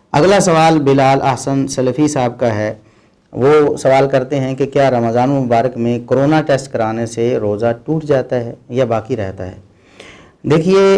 अगला सवाल बिलाल अहसन सलफ़ी साहब का है। वो सवाल करते हैं कि क्या रमज़ान मुबारक में कोरोना टेस्ट कराने से रोज़ा टूट जाता है या बाकी रहता है। देखिए,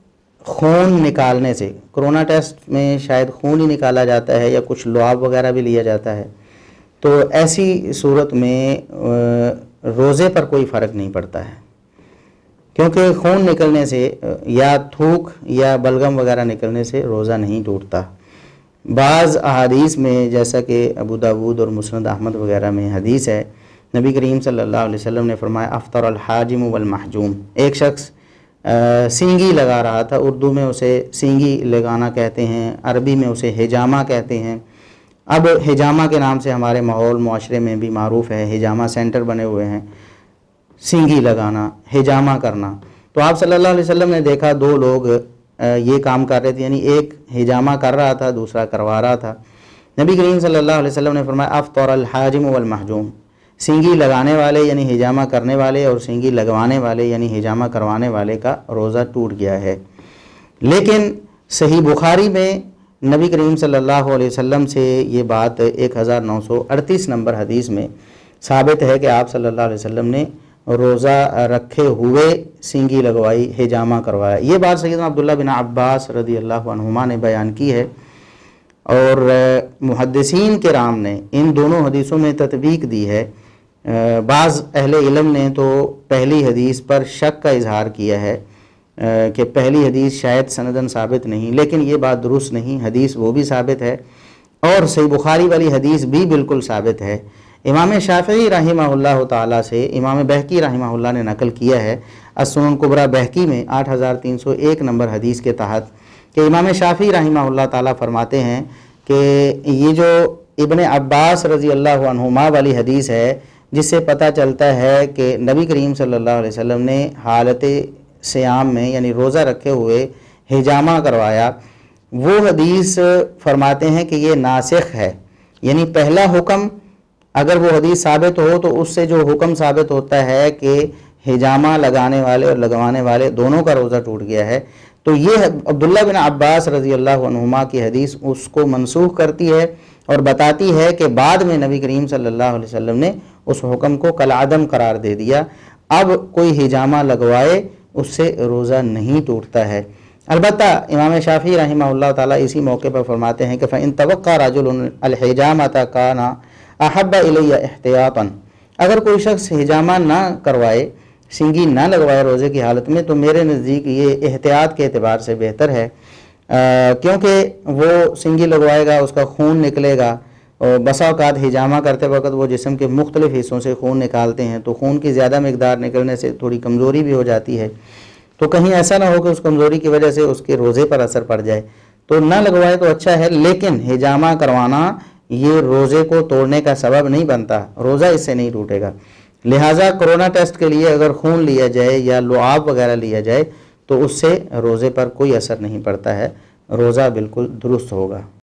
खून निकालने से, कोरोना टेस्ट में शायद खून ही निकाला जाता है या कुछ लुआब वगैरह भी लिया जाता है, तो ऐसी सूरत में रोज़े पर कोई फ़र्क नहीं पड़ता है, क्योंकि खून निकलने से या थूक या बलगम वगैरह निकलने से रोज़ा नहीं टूटता। बाज़ अहादीस में, जैसा कि अबू दाऊद और मुस्नद अहमद वगैरह में हदीस है, नबी करीम सल्लल्लाहु अलैहि वसल्लम ने फरमाया अफ़तर अल हाजिम वल महजूम। एक शख्स सींगी लगा रहा था, उर्दू में उसे सींगी लगाना कहते हैं, अरबी में उसे हिजामा कहते हैं। अब हिजामा के नाम से हमारे माहौल मुआशरे में भी मारूफ़ है, हिजामा सेंटर बने हुए हैं, सींगी लगाना, हिजामा करना। तो आप सल्लल्लाहु अलैहि वसल्लम ने देखा दो लोग ये काम कर रहे थे, यानी एक हिजामा कर रहा था, दूसरा करवा रहा था। नबी करीम सल्लल्लाहु अलैहि वसल्लम ने फरमाया अफ़तर अल हाजिम वल महजूम, सींगी लगाने वाले यानी हिजामा करने वाले और सींगी लगवाने वाले यानी हिजामा करवाने वाले का रोज़ा टूट गया है। लेकिन सही बुखारी में नबी करीम सल्लल्लाहु अलैहि वसल्लम से ये बात 1938 नंबर हदीस में साबित है कि आप सल्लल्लाहु अलैहि वसल्लम ने रोज़ा रखे हुए सींगी लगवाई, हिजामा करवाया। ये बात सैयदना अब्दुल्ला बिन अब्बास रज़ी अल्लाहु अन्हुमा ने बयान की है और मुहद्दिसीन किराम ने इन दोनों हदीसों में तत्वीक दी है। बाज़ अहले इल्म ने तो पहली हदीस पर शक का इजहार किया है कि पहली हदीस शायद सनदन साबित नहीं, लेकिन ये बात दुरुस्त नहीं, हदीस वो भी साबित है और सही बुखारी वाली हदीस भी बिल्कुल साबित है। इमाम शाफ़िई रहिमहुल्लाह ताला से इमाम बहकी रहिमहुल्लाह ने नकल किया है अस-सुनन कुबरा बहकी में 8301 नंबर हदीस के तहत कि इमाम शाफ़िई रहिमहुल्लाह ताला फरमाते हैं कि ये जो इब्ने अब्बास रज़ी अल्लाहु अन्हुमा वाली हदीस है, जिससे पता चलता है कि नबी करीम सल्लल्लाहु अलैहि वसल्लम ने हालत सियाम में यानी रोज़ा रखे हुए हिजामा करवाया, वो हदीस फरमाते हैं कि ये नासिख है। यानी पहला हुक्म अगर वो हदीस साबित हो तो उससे जो हुक्म साबित होता है कि हिजामा लगाने वाले और लगवाने वाले दोनों का रोज़ा टूट गया है, तो ये अब्दुल्ला बिन अब्बास रज़ी अल्लाहु अन्हुमा की हदीस उसको मनसूख करती है और बताती है कि बाद में नबी करीम सल्लल्लाहु अलैहि वसल्लम ने उस हुक्म को कलअदम करार दे दिया। अब कोई हिजामा लगवाए उससे रोज़ा नहीं टूटता है। अलबत्ता इमाम शाफ़ी रहिमहुल्लाह ताला इसी मौके पर फरमाते हैं कि फ़इन तवक्का रजुलन अल हिजामता काना अहब्बा इलैया एहतियातन, अगर कोई शख्स हिजामा ना करवाए, सींगी ना लगवाए रोज़े की हालत में, तो मेरे नज़दीक ये एहतियात के एतबार से बेहतर है, क्योंकि वो सींगी लगवाएगा, उसका खून निकलेगा और बसा औक़ात हिजामा करते वक्त वो जिस्म के मुख्तलिफ़ हिस्सों से खून निकालते हैं, तो खून की ज़्यादा मकदार निकलने से थोड़ी कमज़ोरी भी हो जाती है। तो कहीं ऐसा ना हो कि उस कमज़ोरी की वजह से उसके रोज़े पर असर पड़ जाए, तो ना लगवाए तो अच्छा है। लेकिन हिजामा करवाना ये रोज़े को तोड़ने का सबब नहीं बनता, रोज़ा इससे नहीं टूटेगा। लिहाजा कोरोना टेस्ट के लिए अगर खून लिया जाए या लुआब वगैरह लिया जाए तो उससे रोज़े पर कोई असर नहीं पड़ता है, रोज़ा बिल्कुल दुरुस्त होगा।